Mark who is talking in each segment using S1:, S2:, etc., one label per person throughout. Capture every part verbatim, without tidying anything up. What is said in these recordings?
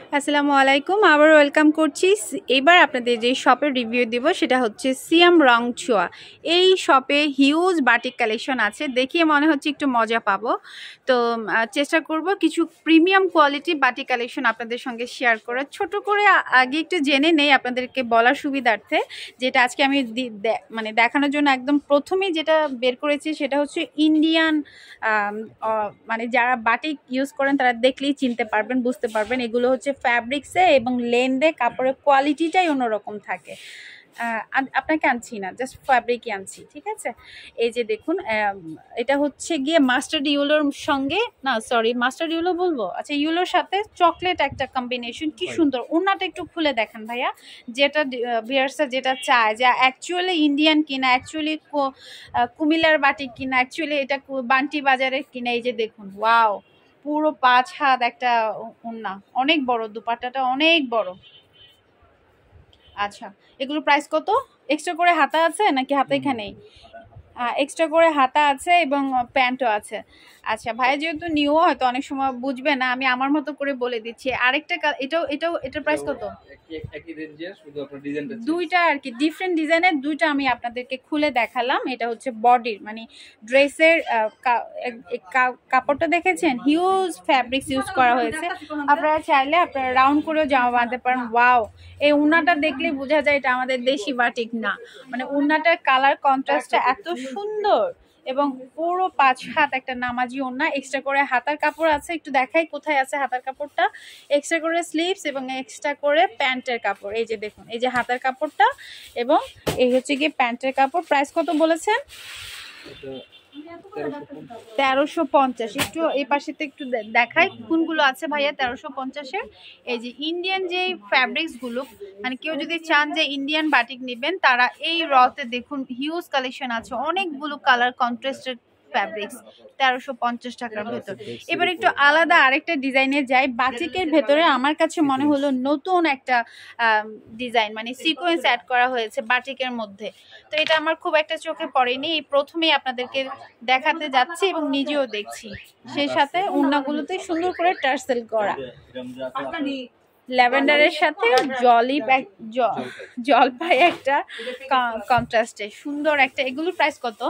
S1: আসসালামু আলাইকুম, আবার ওয়েলকাম করছি। এবার আপনাদের যে শপের রিভিউ দিব সেটা হচ্ছে সিয়াম রংছুয়া। এই শপে হিউজ বাটিক কালেকশন আছে, দেখিয়ে মনে হচ্ছে একটু মজা পাবো। তো চেষ্টা করব কিছু প্রিমিয়াম কোয়ালিটি বাটিক কালেকশন আপনাদের সঙ্গে শেয়ার করার। ছোট করে আগে একটু জেনে নেই আপনাদেরকে বলার সুবিধার্থে, যেটা আজকে আমি মানে দেখানোর জন্য একদম প্রথমেই যেটা বের করেছি সেটা হচ্ছে ইন্ডিয়ান, মানে যারা বাটিক ইউজ করেন তারা দেখলেই চিনতে পারবেন, বুঝতে পারবেন। এগুলো হচ্ছে ফ্যাব্রিক্সে এবং লেন্থে কাপড়ের কোয়ালিটিটাই অন্যরকম থাকে। আপনাকে আনছি না, জাস্ট ফ্যাব্রিকই আনছি, ঠিক আছে। এই যে দেখুন, এটা হচ্ছে গিয়ে মাস্টার্ড ইউলোর সঙ্গে, না সরি মাস্টার্ড ইউলো বলবো, আচ্ছা ইউলোর সাথে চকলেট একটা কম্বিনেশন। কি সুন্দর! ওনাটা একটু খুলে দেখেন ভাইয়া, যেটা ভিউয়ার্সরা যেটা চায় যে অ্যাকচুয়ালি ইন্ডিয়ান কিনা, অ্যাকচুয়ালি কুমিল্লার বাটিক কিনা, অ্যাকচুয়ালি এটা বান্টি বাজারের কিনা। এই যে দেখুন, ওয়াও, পুরো পাঁচ হাত একটা ওন্না, অনেক বড়, দুপাট্টাটা অনেক বড়। আচ্ছা, এগুলো প্রাইস কত? এক্সট্রা করে হাতা আছে নাকি হাতা এখানেই? এক্সট্রা করে হাতা আছে এবং প্যান্টও আছে। আচ্ছা, ভাই যেহেতু নিউ হয়তো অনেক সময় বুঝবে না, আমি আমার মতো করে বলে দিচ্ছি। আরেকটা এটাও এটাও এটার প্রাইস কত?
S2: একই রেঞ্জের, শুধু আপনার ডিজাইনটা
S1: দুইটা আর কি ডিফারেন্ট ডিজাইনের, দুইটা আমি আপনাদেরকে খুলে দেখালাম। এটা হচ্ছে বডির মানে ড্রেসের কাপড়টা দেখেছেন, হিউজ ফ্যাব্রিক্স ইউজ করা হয়েছে। আপনারা চাইলে আপনারা রাউন্ড করেও জামা বাঁধতে পারেন। ওয়াও, এই উন্নাটা দেখলে বোঝা যায় এটা আমাদের দেশি বাটিক না, মানে উন্নাটার কালার কন্ট্রাস্টটা এত সুন্দর এবং পুরো পাঁচ হাত একটা নামাজি ওন্না। এক্সট্রা করে হাতার কাপড় আছে, একটু দেখাই কোথায় আছে হাতার কাপড়টা। এক্সট্রা করে স্লিভস এবং এক্সট্রা করে প্যান্টের কাপড়। এই যে দেখুন, এই যে হাতার কাপড়টা এবং এই হচ্ছে গিয়ে প্যান্টের কাপড়। প্রাইস কত বলেছেন? তেরোশো পঞ্চাশ। একটু এই পাশে একটু দেখাই কোনগুলো আছে ভাইয়া তেরোশো পঞ্চাশের। এই যে ইন্ডিয়ান যে ফ্যাব্রিক্স গুলো, মানে কেউ যদি চান যে ইন্ডিয়ান বাটিক নেবেন, তারা এই রতে দেখুন হিউজ কালেকশন আছে, অনেকগুলো কালার কন্ট্রাস্টেড ফ্যাব্রিক্স, তেরোশো পঞ্চাশ টাকার ভেতর। এবার একটু আলাদা আরেকটা ডিজাইনে যাই। বাটিকের ভেতরে আমার কাছে মনে হলো নতুন একটা ডিজাইন, মানে সিকোয়েন্স অ্যাড করা হয়েছে বাটিকের মধ্যে। তো এটা আমার খুব একটা চোখে পড়েনি, এই প্রথমেই আপনাদেরকে দেখাতে যাচ্ছি এবং নিজেও দেখছি। সেই সাথে ওড়নাগুলোতে সুন্দর করে টার্সেল করা, ল্যাভেন্ডারের সাথে জলি জলপাই একটা কন্ট্রাস্টে সুন্দর একটা। এগুলোর প্রাইস কত?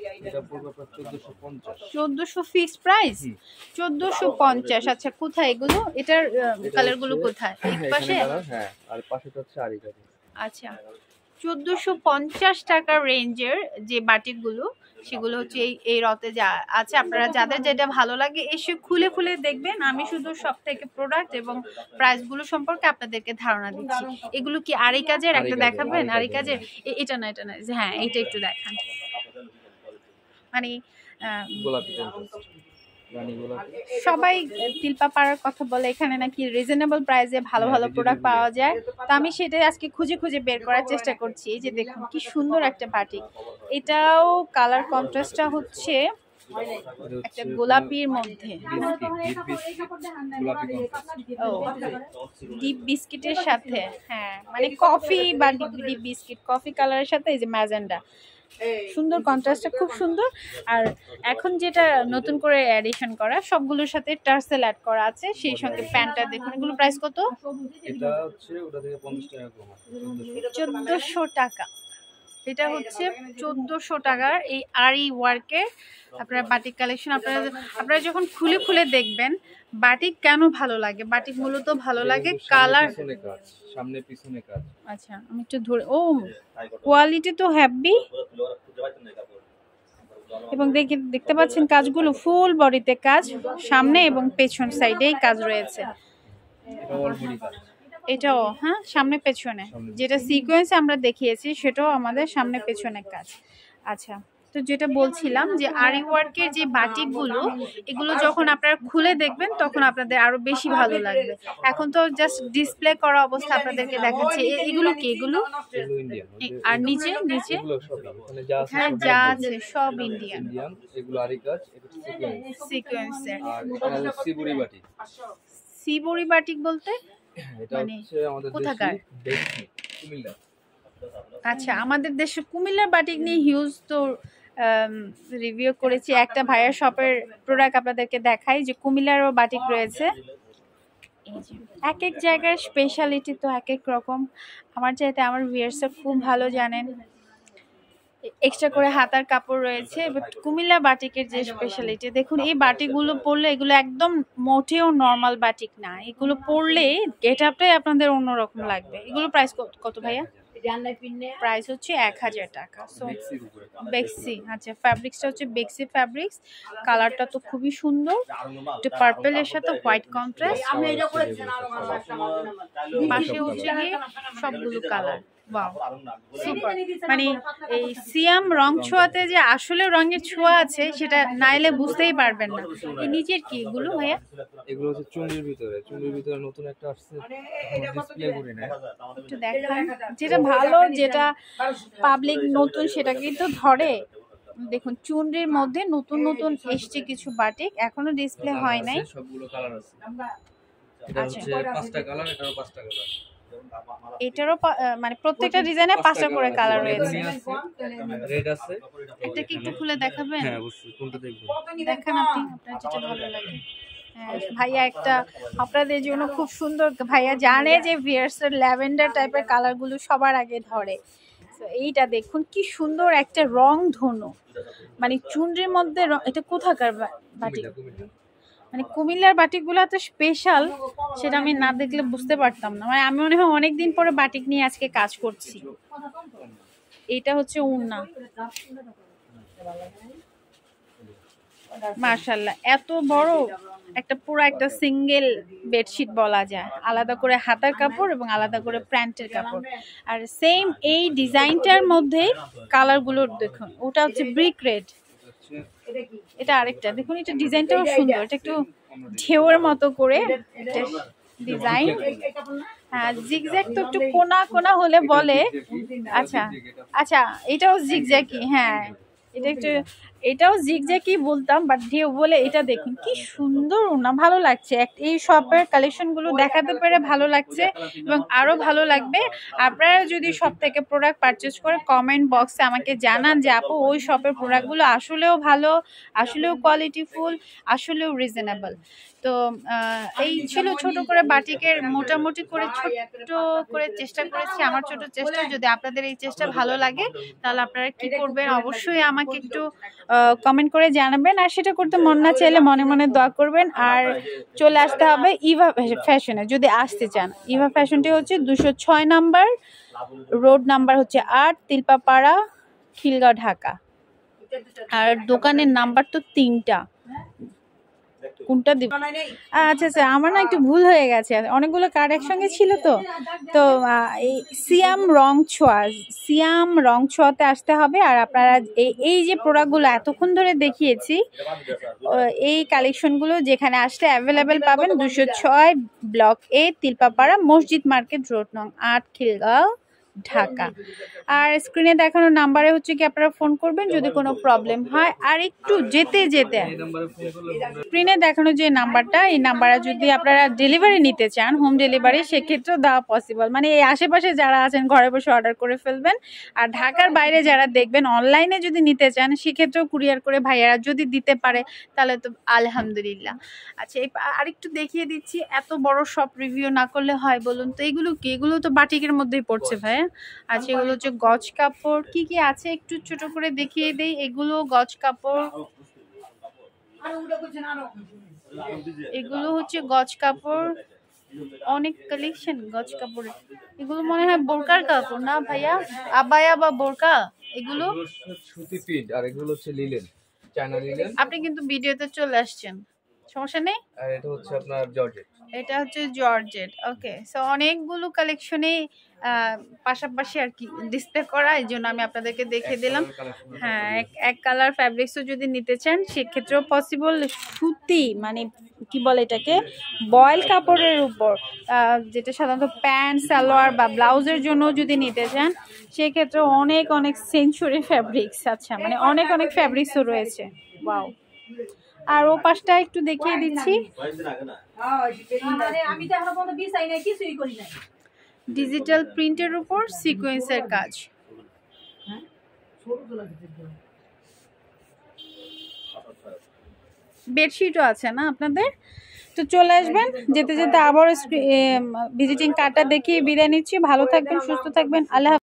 S1: চোদ্দশো ফিক্সড প্রাইস, চোদ্দশো পঞ্চাশ। আচ্ছা, কোথায় এগুলো? এটার কালার গুলো কোথায়? এক পাশে,
S2: হ্যাঁ, আর পাশেটা হচ্ছে আরি কাজ।
S1: আচ্ছা, চোদ্দশো পঞ্চাশ টাকার রেঞ্জের যে বাটিকগুলো সেগুলো হচ্ছে এই এই রতে যা আছে। আপনারা যাদের যেটা ভালো লাগে এসে খুলে খুলে দেখবেন। আমি শুধু সব থেকে প্রোডাক্ট এবং প্রাইসগুলো সম্পর্কে আপনাদেরকে ধারণা দিচ্ছি। এগুলো কি আরি কাজের? একটা দেখাবেন আরি কাজের? এটা না, এটা না, হ্যাঁ এটা একটু দেখান। মানে সবাই তিলপা পাড়ার কথা বলে, এখানে নাকি রিজনেবল প্রাইসে ভালো ভালো প্রোডাক্ট পাওয়া যায়। তো আমি সেটাই আজকে খুঁজে খুঁজে বের করার চেষ্টা করছি। যে দেখুন কি সুন্দর একটা বাটিক, এটাও কালার কন্ট্রাস্টটা হচ্ছে একটা গোলাপির মধ্যে, ও ডিপ বিস্কিটের সাথে, হ্যাঁ মানে কফি বা ডিপ বিস্কিট কফি কালারের সাথে এই যে ম্যাজেন্ডা, সুন্দর কন্ট্রাস্টটা খুব সুন্দর। আর এখন যেটা নতুন করে অ্যাডিশন করা, সবগুলোর সাথে টার্সেল অ্যাড করা আছে, সেই সঙ্গে প্যান্টটা দেখুন। এগুলো প্রাইস কত?
S2: এটা হচ্ছে ওটা থেকে পঞ্চাশ টাকা কম,
S1: চোদ্দশো টাকা। এটা হচ্ছে চোদ্দশো টাকার এই আরি ওয়ার্কের আপনারা বাটিক কালেকশন। আপনারা আপনারা যখন খুলে খুলে দেখবেন বাটিক কেন ভালো লাগে, বাটিক মূলত ভালো লাগে কালার,
S2: সামনে পিছনে কাজ।
S1: আচ্ছা আমি একটু ধরে, ও কোয়ালিটি তো হ্যাভি এবং দেখে দেখতে পাচ্ছেন কাজগুলো ফুল বডিতে কাজ, সামনে এবং পেছন সাইডেই কাজ রয়েছে। এটাও হ্যাঁ সামনে পেছনে, যেটা সিকোয়েন্স আমরা দেখিয়েছি সেটাও আমাদের সামনে পেছনে কাজ। আচ্ছা, তো যেটা বলছিলাম যে আরি ওয়ার্কের যে বাটিকগুলো, এগুলো যখন আপনারা খুলে দেখবেন তখন আপনাদের আরো বেশি ভালো লাগবে। এখন তো জাস্ট ডিসপ্লে করা অবস্থা আপনাদেরকে দেখাচ্ছি। এগুলো কি? এগুলো আর নিচে নিচে হ্যাঁ যা আছে সব ইন্ডিয়ান,
S2: এগুলো আরি কাজ, এটা
S1: সিকোয়েন্সের।
S2: আর এটা সিবুরি বাটিক।
S1: সিবুরি বাটিক বলতে
S2: এটা হচ্ছে আমাদের
S1: কোথাকার?
S2: দেশি কুমিল্লা।
S1: আচ্ছা, আমাদের দেশে কুমিল্লার বাটিক নিয়ে হিউজ তো রিভিউ করেছি। একটা ভাইয়ার শপের প্রোডাক্ট আপনাদেরকে দেখাই, যে কুমিল্লারও বাটিক রয়েছে। এই যে এক এক জায়গার স্পেশালিটি তো এক এক রকম। আমার চাইতে আমার ভিউয়ার্সরা খুব ভালো জানেন। এক্সট্রা করে হাতার কাপড় রয়েছে। বাট কুমিল্লা বাটিকের যে স্পেশালিটি দেখুন, এই বাটিকগুলো পরলে এগুলো একদম মোটেও নর্মাল বাটিক না, এগুলো পরলে গেট আপটাই আপনাদের অন্যরকম লাগবে। এগুলো প্রাইস কত ভাইয়া? প্রাইস হচ্ছে এক হাজার টাকা। সো বেক্সি, আচ্ছা ফ্যাব্রিক্সটা হচ্ছে বেক্সি ফ্যাব্রিক্স। কালারটা তো খুবই সুন্দর, একটু পার্পেলের সাথে হোয়াইট কন্ট্রাস্ট। পাশে হচ্ছে গিয়ে সবগুলো কালার। Wow super. মানে এই সিয়াম রং ছোঁয়াতে যে আসলে রঙের ছোঁয়া আছে সেটা নাইলে বুঝতেই পারবেন না। এই নিচের কি এগুলো ভাইয়া?
S2: এগুলো হচ্ছে চুন্ডির ভিতরে, চুন্ডির ভিতরে নতুন একটা আসছে, ডিসপ্লে করি না।
S1: একটু দেখান যেটা ভালো, যেটা পাবলিক নতুন সেটা কিন্তু ধরে। দেখুন চুনরির মধ্যে নতুন নতুন এসছে কিছু বাটিক, এখনো ডিসপ্লে হয় নাই।
S2: সবগুলো কালার আছে। এটা হচ্ছে পাঁচটা কালার, এটারও পাঁচটা কালার।
S1: এটারও মানে প্রত্যেকটা ডিজাইনে পাঁচটা করে কালার রয়েছে।
S2: রেড আছে।
S1: এটা কি একটু খুলে দেখাবেন?
S2: হ্যাঁ অবশ্যই, কোনটা দেখবেন?
S1: দেখান আপনি, আপনার যেটা ভালো লাগে। হ্যাঁ ভাইয়া একটা আপনাদের জন্য খুব সুন্দর, ভাইয়া জানে যে ভিয়ার্সের ল্যাভেন্ডার টাইপের কালারগুলো সবার আগে ধরে। তো এইটা দেখুন কি সুন্দর একটা রং ধনু, মানে চুনরির মধ্যে। এটা কোথাকার বাটিক? মানে কুমিল্লার বাটিকগুলো এত স্পেশাল, সেটা আমি না দেখলে বুঝতে পারতাম না। মানে আমি মনে হয় অনেকদিন পরে বাটিক নিয়ে আজকে কাজ করছি। এটা হচ্ছে ওড়না, মাশাআল্লাহ এত বড় একটা পুরো একটা সিঙ্গেল বেডশিট বলা যায়। আলাদা করে হাতার কাপড় এবং আলাদা করে প্যান্টের কাপড়। আর সেম এই ডিজাইনটার মধ্যে কালারগুলো দেখুন, ওটা হচ্ছে ব্রিক রেড, এটা আরেকটা দেখুন। এটা ডিজাইনটাও সুন্দর, এটা একটু ঢেউয়ের মতো করে ডিজাইন। হ্যাঁ জিগজ্যাগ তো একটু কোনা কোনা হলে বলে। আচ্ছা আচ্ছা এটাও জিগজ্যাগই, হ্যাঁ এটা একটু, এটাও জিগজ্যাগই বলতাম বাট ঢেউ বলে। এটা দেখুন কি সুন্দর না, ভালো লাগছে। এই শপের কালেকশনগুলো দেখাতে পেরে ভালো লাগছে এবং আরো ভালো লাগবে। আপনারা যদি শপ থেকে প্রোডাক্ট পারচেজ করে কমেন্ট বক্সে আমাকে জানান যে আপু ওই শপের প্রোডাক্টগুলো আসলেও ভালো, আসলেও কোয়ালিটিফুল, আসলেও রিজনেবল। তো এই ছিল ছোট করে বাটিকের মোটামুটি করে ছোট্ট করে চেষ্টা করেছি, আমার ছোট চেষ্টা। যদি আপনাদের এই চেষ্টা ভালো লাগে তাহলে আপনারা কি করবেন অবশ্যই আমাকে একটু কমেন্ট করে জানাবেন। আর সেটা করতে মন না চাইলে মনে মনে দোয়া করবেন। আর চলে আসতে হবে ইভা ফ্যাশনে যদি আসতে চান। ইভা ফ্যাশনটি হচ্ছে দুশো ছয় নাম্বার, রোড নাম্বার হচ্ছে আট, তিলপাপাড়া, খিলগাঁও, ঢাকা। আর দোকানের নাম্বার তো তিনটা, কোনটা দিব? আচ্ছা আচ্ছা আমার না একটু ভুল হয়ে গেছে, অনেকগুলো কার্ড একসঙ্গে ছিল তো। তো এই সিয়াম রং ছোঁয়া, সিয়াম রং ছোঁয়াতে আসতে হবে। আর আপনারা এই যে প্রোডাক্টগুলো এতক্ষণ ধরে দেখিয়েছি, এই কালেকশনগুলো যেখানে আসলে অ্যাভেলেবেল পাবেন দুশো ছয় ব্লক এ, তিলপাপাড়া, মসজিদ মার্কেট, রোড নং আট, খিলগাঁও, ঢাকা। আর স্ক্রিনে দেখানো নাম্বারে হচ্ছে কি আপনারা ফোন করবেন যদি কোনো প্রবলেম হয়। আর একটু যেতে যেতে স্ক্রিনে দেখানো যে নাম্বারটা, এই নাম্বারে যদি আপনারা ডেলিভারি নিতে চান, হোম ডেলিভারি, সেক্ষেত্রেও দেওয়া পসিবল। মানে এই আশেপাশে যারা আছেন ঘরে বসে অর্ডার করে ফেলবেন। আর ঢাকার বাইরে যারা দেখবেন অনলাইনে যদি নিতে চান সেক্ষেত্রেও কুরিয়ার করে ভাইয়ারা যদি দিতে পারে তাহলে তো আলহামদুলিল্লাহ। আচ্ছা এই আরেকটু দেখিয়ে দিচ্ছি, এত বড় সব রিভিউ না করলে হয় বলুন তো? এগুলো কি? এগুলো তো বাটিকের মধ্যেই পড়ছে ভাইয়া। আচ্ছা এগুলো হচ্ছে গজ কাপড়, কি কি আছে একটু ছোট করে দেখিয়ে দেই। এগুলো গজ কাপড়, এগুলো হচ্ছে গজ কাপড়, অনেক কালেকশন গজ কাপড়ের। এগুলো মনে হয় বোরকার কাপড় না ভাইয়া? আবায়া বা বোরকা এগুলো?
S2: সুতি প্রিন্ট, আর এগুলো হচ্ছে লিলেন, চায়না লিলেন।
S1: আপনি কিন্তু ভিডিওতে চলে আসছেন, সমস্যা নেই।
S2: আর এটা হচ্ছে আপনার জর্জেট,
S1: এটা হচ্ছে জর্জেট। ওকে সো অনেকগুলো কালেকশনে পাশাপাশি আর কি ডিসপ্লে করা, এই জন্য আমি আপনাদেরকে দেখে দিলাম। হ্যাঁ এক এক কালার ফ্যাব্রিক্সও যদি নিতে চান সেক্ষেত্রেও পসিবল। সুতি মানে কি বলে এটাকে, বয়েল কাপড়ের উপর, যেটা সাধারণত প্যান্ট, সালোয়ার বা ব্লাউজের জন্য যদি নিতে চান সেক্ষেত্রে অনেক অনেক সেঞ্চুরি ফ্যাব্রিক্স। আচ্ছা মানে অনেক অনেক ফ্যাব্রিক্সও রয়েছে। ওয়াও। আর ও পাশটা একটু দেখিয়ে দিচ্ছি, ডিজিটাল প্রিন্টের উপর সিকোয়েন্সের কাজ। বেডশিটও আছে না আপনাদের? তো চলে আসবেন। যেতে যেতে আবার ভিজিটিং কার্ডটা দেখিয়ে বিদায় নিচ্ছি। ভালো থাকবেন, সুস্থ থাকবেন। আল্লাহ